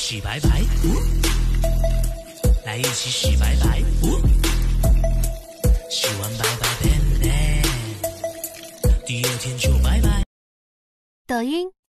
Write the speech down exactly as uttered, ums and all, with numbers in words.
洗白白，来一起洗白白，洗完白白变蓝，第二天就拜拜。 抖音、